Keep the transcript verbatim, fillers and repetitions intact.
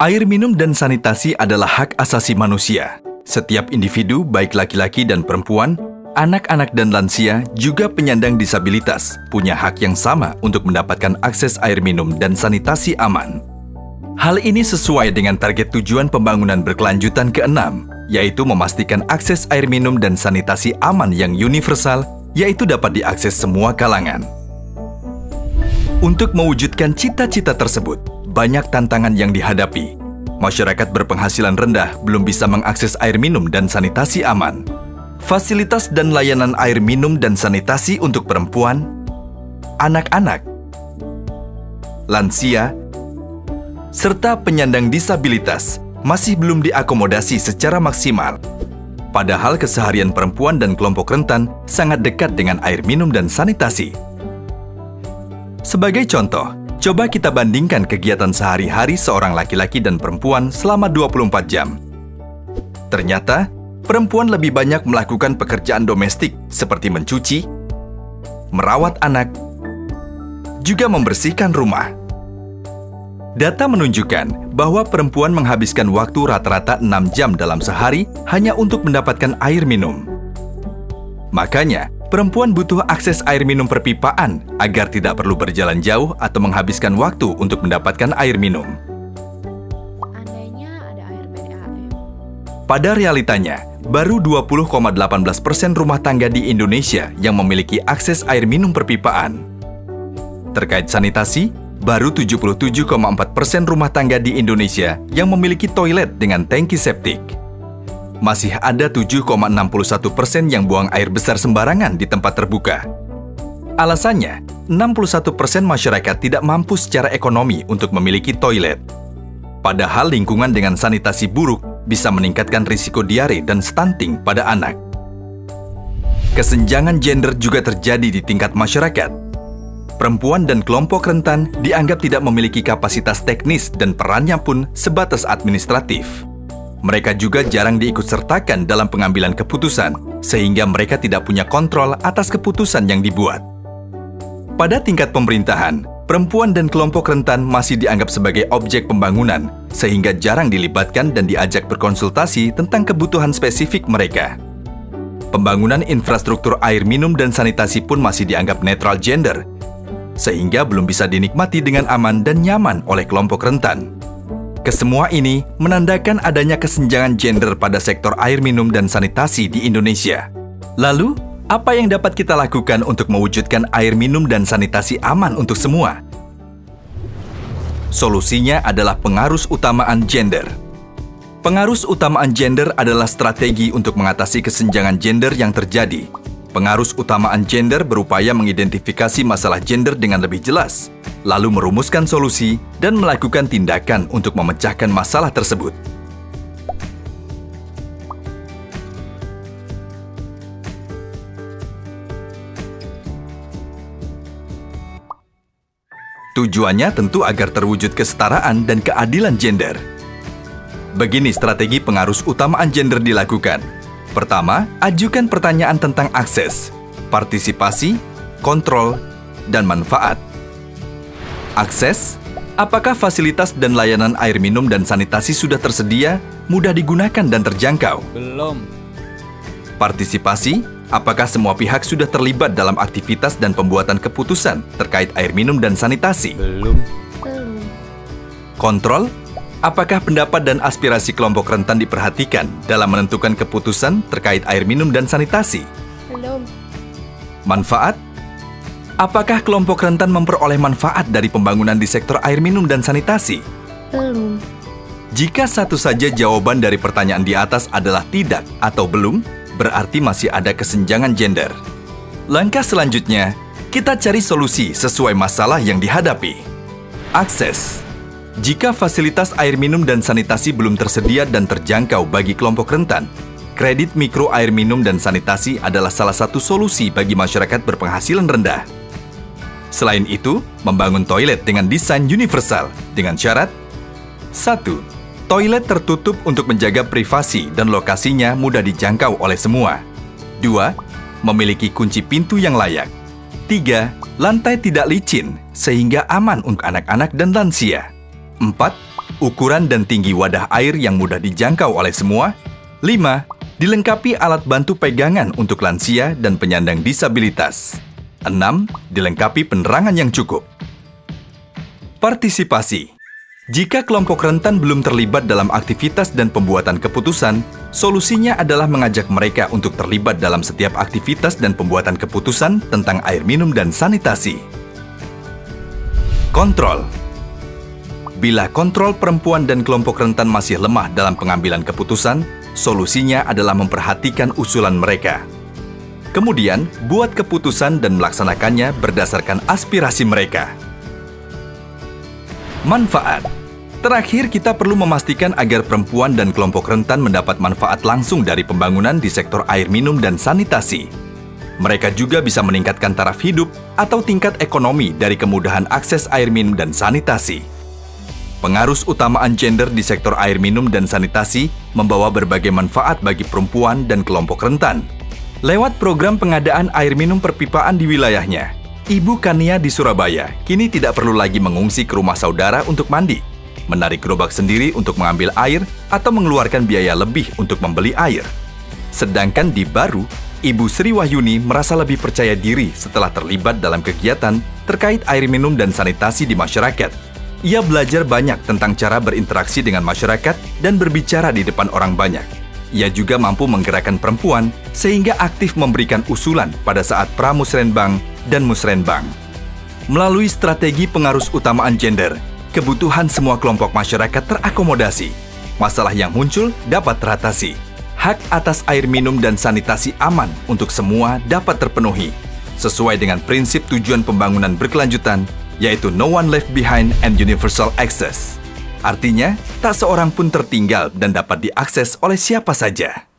Air minum dan sanitasi adalah hak asasi manusia. Setiap individu, baik laki-laki dan perempuan, anak-anak dan lansia, juga penyandang disabilitas, punya hak yang sama untuk mendapatkan akses air minum dan sanitasi aman. Hal ini sesuai dengan target tujuan pembangunan berkelanjutan keenam, yaitu memastikan akses air minum dan sanitasi aman yang universal, yaitu dapat diakses semua kalangan. Untuk mewujudkan cita-cita tersebut, banyak tantangan yang dihadapi. Masyarakat berpenghasilan rendah belum bisa mengakses air minum dan sanitasi aman. Fasilitas dan layanan air minum dan sanitasi untuk perempuan, anak-anak, lansia, serta penyandang disabilitas masih belum diakomodasi secara maksimal. Padahal keseharian perempuan dan kelompok rentan sangat dekat dengan air minum dan sanitasi. Sebagai contoh, coba kita bandingkan kegiatan sehari-hari seorang laki-laki dan perempuan selama dua puluh empat jam. Ternyata, perempuan lebih banyak melakukan pekerjaan domestik seperti mencuci, merawat anak, juga membersihkan rumah. Data menunjukkan bahwa perempuan menghabiskan waktu rata-rata enam jam dalam sehari hanya untuk mendapatkan air minum. Makanya, perempuan butuh akses air minum perpipaan agar tidak perlu berjalan jauh atau menghabiskan waktu untuk mendapatkan air minum. Andainya ada air P D A M. Pada realitanya, baru dua puluh koma delapan belas persen rumah tangga di Indonesia yang memiliki akses air minum perpipaan. Terkait sanitasi, baru tujuh puluh tujuh koma empat persen rumah tangga di Indonesia yang memiliki toilet dengan tangki septik. Masih ada tujuh koma enam satu persen yang buang air besar sembarangan di tempat terbuka. Alasannya, enam puluh satu persen masyarakat tidak mampu secara ekonomi untuk memiliki toilet. Padahal lingkungan dengan sanitasi buruk bisa meningkatkan risiko diare dan stunting pada anak. Kesenjangan gender juga terjadi di tingkat masyarakat. Perempuan dan kelompok rentan dianggap tidak memiliki kapasitas teknis dan perannya pun sebatas administratif. Mereka juga jarang diikutsertakan dalam pengambilan keputusan, sehingga mereka tidak punya kontrol atas keputusan yang dibuat. Pada tingkat pemerintahan, perempuan dan kelompok rentan masih dianggap sebagai objek pembangunan, sehingga jarang dilibatkan dan diajak berkonsultasi tentang kebutuhan spesifik mereka. Pembangunan infrastruktur air minum dan sanitasi pun masih dianggap netral gender, sehingga belum bisa dinikmati dengan aman dan nyaman oleh kelompok rentan. Kesemua ini menandakan adanya kesenjangan gender pada sektor air minum dan sanitasi di Indonesia. Lalu, apa yang dapat kita lakukan untuk mewujudkan air minum dan sanitasi aman untuk semua? Solusinya adalah pengarus utamaan gender. Pengarus utamaan gender adalah strategi untuk mengatasi kesenjangan gender yang terjadi. Pengarus utamaan gender berupaya mengidentifikasi masalah gender dengan lebih jelas, lalu merumuskan solusi dan melakukan tindakan untuk memecahkan masalah tersebut. Tujuannya tentu agar terwujud kesetaraan dan keadilan gender. Begini strategi pengarus utamaan gender dilakukan. Pertama, ajukan pertanyaan tentang akses, partisipasi, kontrol, dan manfaat. Akses, apakah fasilitas dan layanan air minum dan sanitasi sudah tersedia, mudah digunakan dan terjangkau? Belum. Partisipasi, apakah semua pihak sudah terlibat dalam aktivitas dan pembuatan keputusan terkait air minum dan sanitasi? Belum. Belum. Kontrol, apakah pendapat dan aspirasi kelompok rentan diperhatikan dalam menentukan keputusan terkait air minum dan sanitasi? Belum. Manfaat, apakah kelompok rentan memperoleh manfaat dari pembangunan di sektor air minum dan sanitasi? Belum. Jika satu saja jawaban dari pertanyaan di atas adalah tidak atau belum, berarti masih ada kesenjangan gender. Langkah selanjutnya, kita cari solusi sesuai masalah yang dihadapi. Akses. Jika fasilitas air minum dan sanitasi belum tersedia dan terjangkau bagi kelompok rentan, kredit mikro air minum dan sanitasi adalah salah satu solusi bagi masyarakat berpenghasilan rendah. Selain itu, membangun toilet dengan desain universal dengan syarat satu. Toilet tertutup untuk menjaga privasi dan lokasinya mudah dijangkau oleh semua. dua. Memiliki kunci pintu yang layak. tiga. Lantai tidak licin sehingga aman untuk anak-anak dan lansia. empat. ukuran dan tinggi wadah air yang mudah dijangkau oleh semua. lima. Dilengkapi alat bantu pegangan untuk lansia dan penyandang disabilitas. enam. Dilengkapi penerangan yang cukup. Partisipasi. Jika kelompok rentan belum terlibat dalam aktivitas dan pembuatan keputusan, solusinya adalah mengajak mereka untuk terlibat dalam setiap aktivitas dan pembuatan keputusan tentang air minum dan sanitasi. Kontrol. Bila kontrol perempuan dan kelompok rentan masih lemah dalam pengambilan keputusan, solusinya adalah memperhatikan usulan mereka. Kemudian, buat keputusan dan melaksanakannya berdasarkan aspirasi mereka. Manfaat. Terakhir, kita perlu memastikan agar perempuan dan kelompok rentan mendapat manfaat langsung dari pembangunan di sektor air minum dan sanitasi. Mereka juga bisa meningkatkan taraf hidup atau tingkat ekonomi dari kemudahan akses air minum dan sanitasi. Pengaruh utamaan gender di sektor air minum dan sanitasi membawa berbagai manfaat bagi perempuan dan kelompok rentan. Lewat program pengadaan air minum perpipaan di wilayahnya, Ibu Kania di Surabaya kini tidak perlu lagi mengungsi ke rumah saudara untuk mandi, menarik gerobak sendiri untuk mengambil air, atau mengeluarkan biaya lebih untuk membeli air. Sedangkan di Baru, Ibu Sri Wahyuni merasa lebih percaya diri setelah terlibat dalam kegiatan terkait air minum dan sanitasi di masyarakat. Ia belajar banyak tentang cara berinteraksi dengan masyarakat dan berbicara di depan orang banyak. Ia juga mampu menggerakkan perempuan sehingga aktif memberikan usulan pada saat pramusrenbang dan musrenbang. Melalui strategi pengaruh utamaan gender, kebutuhan semua kelompok masyarakat terakomodasi. Masalah yang muncul dapat teratasi. Hak atas air minum dan sanitasi aman untuk semua dapat terpenuhi, sesuai dengan prinsip tujuan pembangunan berkelanjutan, yaitu no one left behind and universal access. Artinya, tak seorang pun tertinggal dan dapat diakses oleh siapa saja.